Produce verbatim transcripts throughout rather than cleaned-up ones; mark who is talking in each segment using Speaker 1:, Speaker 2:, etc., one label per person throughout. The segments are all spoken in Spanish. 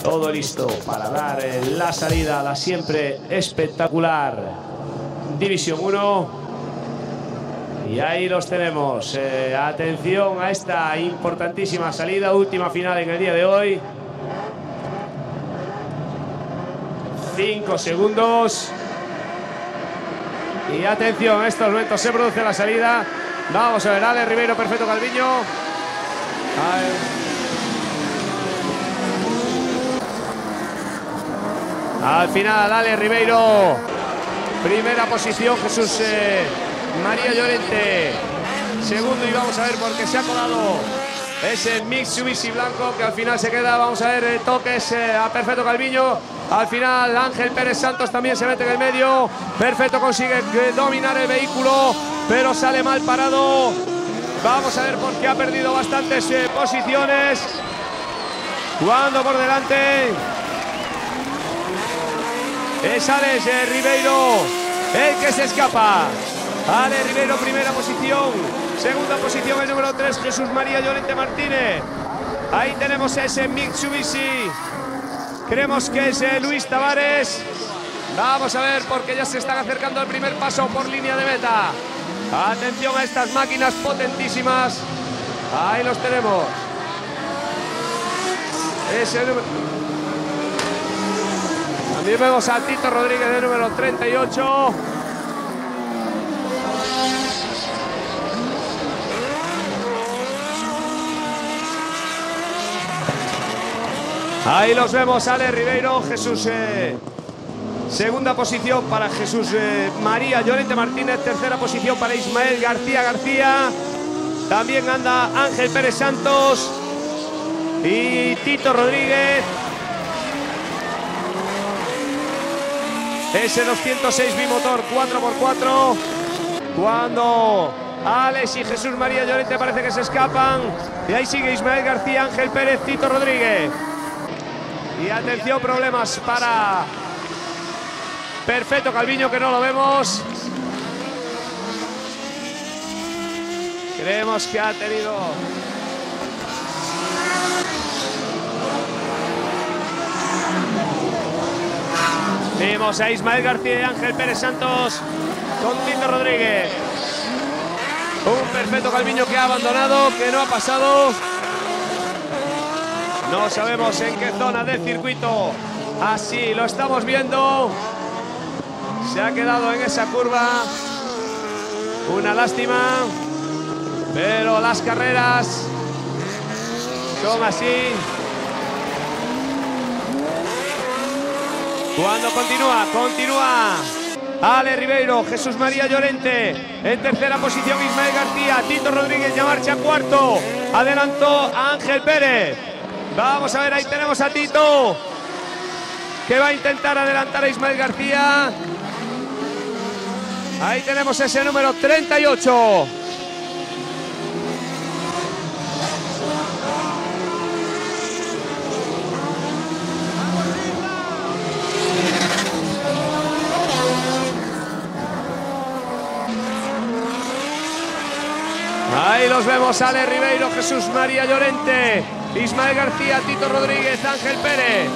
Speaker 1: Todo listo para dar la salida a la siempre espectacular División uno. Y ahí los tenemos. Eh, atención a esta importantísima salida, última final en el día de hoy. Cinco segundos. Y atención, en estos momentos se produce la salida. Vamos a ver, Ale Ribeiro, Perfecto Calviño. Al final, Ale Ribeiro. Primera posición, Jesús eh, María Llorente. Segundo, y vamos a ver por qué se ha colado ese Mitsubishi blanco que al final se queda. Vamos a ver eh, toques eh, a Perfecto Calviño. Al final Ángel Pérez Santos también se mete en el medio. Perfecto consigue dominar el vehículo, pero sale mal parado. Vamos a ver por qué ha perdido bastantes eh, posiciones. Jugando por delante es Alex eh, Ribeiro, el que se escapa. Ale Ribeiro, primera posición. Segunda posición, el número tres, Jesús María Llorente Martínez. Ahí tenemos ese Mitsubishi. Creemos que es eh, Luis Tavares. Vamos a ver porque ya se están acercando al primer paso por línea de meta. Atención a estas máquinas potentísimas. Ahí los tenemos. Ese número... También vemos a Tito Rodríguez de número treinta y ocho. Ahí los vemos, Ale Ribeiro, Jesús, eh, segunda posición para Jesús eh, María Llorente Martínez, tercera posición para Ismael García García, también anda Ángel Pérez Santos y Tito Rodríguez. Ese doscientos seis bimotor cuatro por cuatro, cuando Alex y Jesús María Llorente parece que se escapan, y ahí sigue Ismael García, Ángel Pérez, Tito Rodríguez. Y atención, problemas para Perfecto Calviño, que no lo vemos. Creemos que ha tenido... Vemos a Ismael García y Ángel Pérez Santos con Tito Rodríguez. Un Perfecto Calviño que ha abandonado, que no ha pasado. No sabemos en qué zona del circuito. Así lo estamos viendo. Se ha quedado en esa curva. Una lástima. Pero las carreras son así. Cuando continúa, continúa Ale Ribeiro, Jesús María Llorente. En tercera posición Ismael García. Tito Rodríguez ya marcha cuarto. Adelantó a Ángel Pérez. Vamos a ver, ahí tenemos a Tito, que va a intentar adelantar a Ismael García. Ahí tenemos ese número treinta y ocho. Ahí los vemos, Ale Ribeiro, Jesús María Llorente, Ismael García, Tito Rodríguez, Ángel Pérez.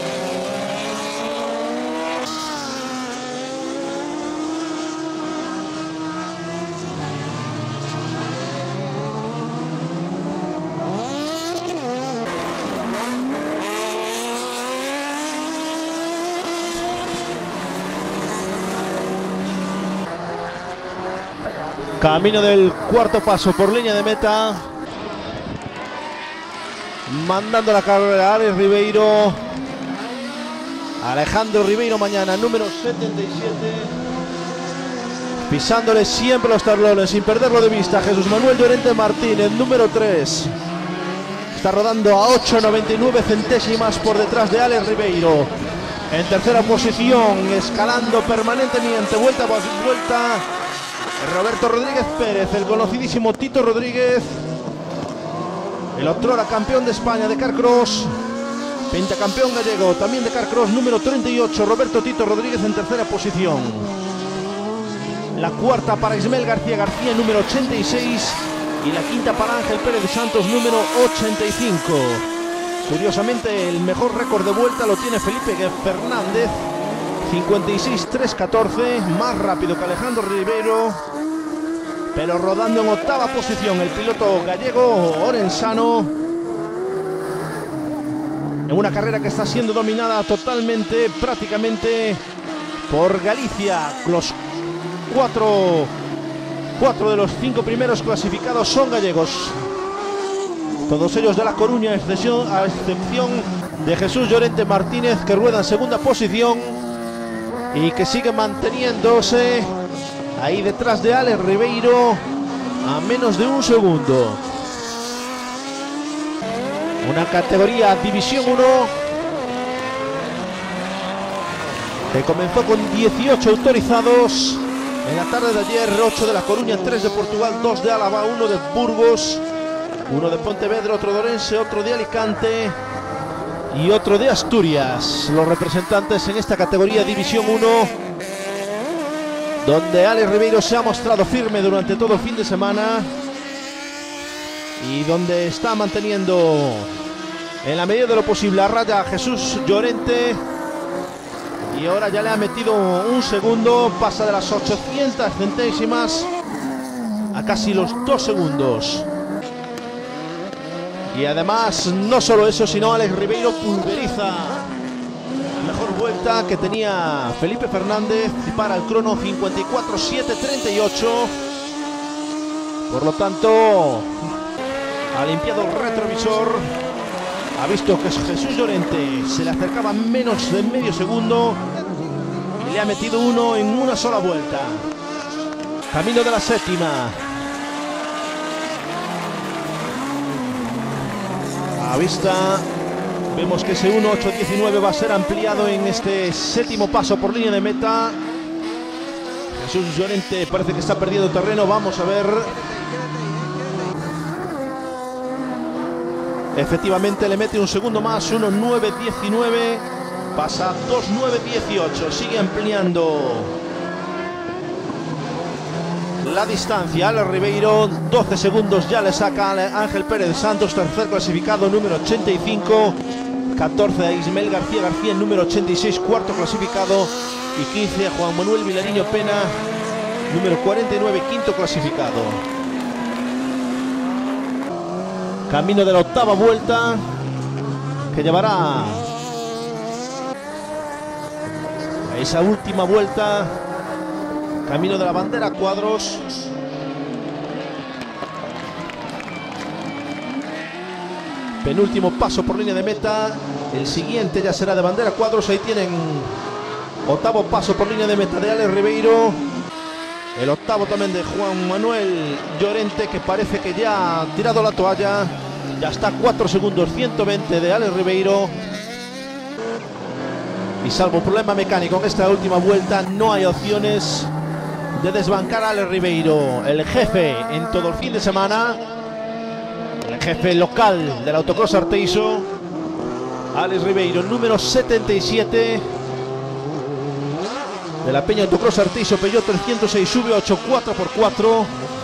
Speaker 2: Camino del cuarto paso por línea de meta. Mandando la carrera a Alex Ribeiro. Alejandro Ribeiro mañana, número setenta y siete. Pisándole siempre los tablones, sin perderlo de vista, Jesús Manuel Llorente Martínez, número tres. Está rodando a ocho noventa y nueve centésimas por detrás de Alex Ribeiro. En tercera posición, escalando permanentemente, vuelta a vuelta, Roberto Rodríguez Pérez, el conocidísimo Tito Rodríguez, el otrora campeón de España de Carcross, pentacampeón gallego también de Carcross, número treinta y ocho, Roberto Tito Rodríguez en tercera posición. La cuarta para Ismael García García, número ochenta y seis, y la quinta para Ángel Pérez Santos, número ochenta y cinco. Curiosamente, el mejor récord de vuelta lo tiene Felipe Fernández, cincuenta y seis tres catorce, más rápido que Alejandro Ribeiro, pero rodando en octava posición el piloto gallego Orensano, en una carrera que está siendo dominada totalmente, prácticamente, por Galicia. Los cuatro, cuatro de los cinco primeros clasificados son gallegos. Todos ellos de La Coruña, a excepción, a excepción de Jesús Llorente Martínez, que rueda en segunda posición y que sigue manteniéndose ahí detrás de Alex Ribeiro a menos de un segundo. Una categoría División uno que comenzó con dieciocho autorizados en la tarde de ayer, ocho de La Coruña, tres de Portugal, dos de Álava, uno de Burgos, uno de Pontevedra, otro de Orense, otro de Alicante y otro de Asturias. Los representantes en esta categoría División uno, donde Alex Ribeiro se ha mostrado firme durante todo el fin de semana y donde está manteniendo en la medida de lo posible a raya a Jesús Llorente, y ahora ya le ha metido un segundo, pasa de las ochocientas centésimas a casi los dos segundos. Y además, no solo eso, sino Alex Ribeiro pulveriza la mejor vuelta que tenía Felipe Fernández para el crono cincuenta y cuatro siete treinta y ocho. Por lo tanto, ha limpiado el retrovisor, ha visto que Jesús Llorente se le acercaba menos de medio segundo y le ha metido uno en una sola vuelta. Camino de la séptima. A vista vemos que ese uno ocho diecinueve va a ser ampliado en este séptimo paso por línea de meta. Jesús Llorente parece que está perdiendo terreno. Vamos a ver. Efectivamente le mete un segundo más, uno nueve diecinueve, pasa dos nueve dieciocho, sigue ampliando la distancia. Alex Ribeiro, doce segundos ya le saca a Ángel Pérez Santos, tercer clasificado, número ochenta y cinco, catorce a Ismael García García, número ochenta y seis, cuarto clasificado, y quince a Juan Manuel Vilariño Pena, número cuarenta y nueve, quinto clasificado. Camino de la octava vuelta, que llevará a esa última vuelta. Camino de la bandera cuadros. Penúltimo paso por línea de meta. El siguiente ya será de bandera cuadros. Ahí tienen octavo paso por línea de meta de Alex Ribeiro. El octavo también de Juan Manuel Llorente, que parece que ya ha tirado la toalla. Ya está cuatro segundos ciento veinte de Alex Ribeiro. Y salvo problema mecánico en esta última vuelta, no hay opciones de desbancar a Alex Ribeiro, el jefe en todo el fin de semana, el jefe local del autocross Arteiso. Alex Ribeiro, número setenta y siete de la Peña Autocross Arteiso Peugeot trescientos seis V ocho cuatro por cuatro.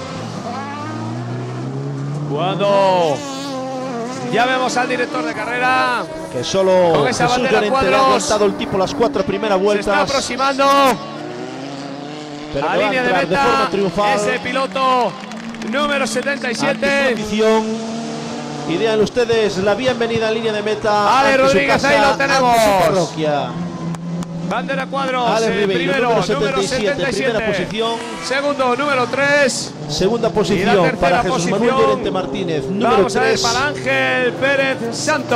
Speaker 1: Cuando ya vemos al director de carrera,
Speaker 2: que solo Jesús Llorente le ha aguantado el tipo las cuatro primeras vueltas.
Speaker 1: Se está aproximando
Speaker 2: pero
Speaker 1: a línea de meta
Speaker 2: de forma triunfal.
Speaker 1: Ese piloto número setenta y siete.
Speaker 2: Y den ustedes la bienvenida en línea de meta.
Speaker 1: Ale Rodríguez,
Speaker 2: casa,
Speaker 1: ahí lo tenemos.
Speaker 2: Su parroquia.
Speaker 1: Bandera cuadros,
Speaker 2: Alex
Speaker 1: eh,
Speaker 2: Ribeiro,
Speaker 1: primero,
Speaker 2: número setenta y siete,
Speaker 1: setenta y siete.
Speaker 2: primera posición.
Speaker 1: Segundo, número tres.
Speaker 2: Segunda posición para Jesús Manuel Llorente Martínez, número
Speaker 1: Vamos
Speaker 2: tres.
Speaker 1: a ver para Ángel Pérez Santo.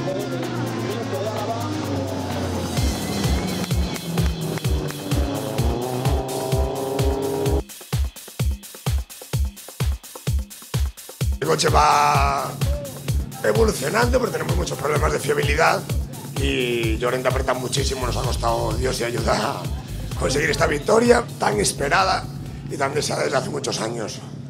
Speaker 3: El coche va evolucionando, pero tenemos muchos problemas de fiabilidad y Llorente aprieta muchísimo, nos ha costado Dios y ayuda a conseguir esta victoria tan esperada y tan deseada desde hace muchos años.